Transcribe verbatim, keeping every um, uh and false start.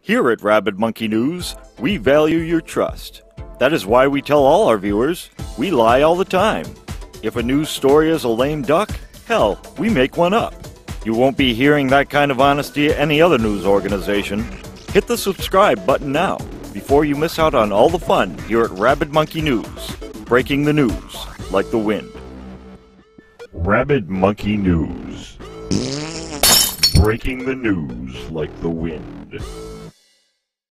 Here at Rabid Monkey News, we value your trust. That is why we tell all our viewers, we lie all the time. If a news story is a lame duck, hell, we make one up. You won't be hearing that kind of honesty at any other news organization. Hit the subscribe button now, before you miss out on all the fun here at Rabid Monkey News. Breaking the news, like the wind. Rabid Monkey News. Breaking the news like the wind.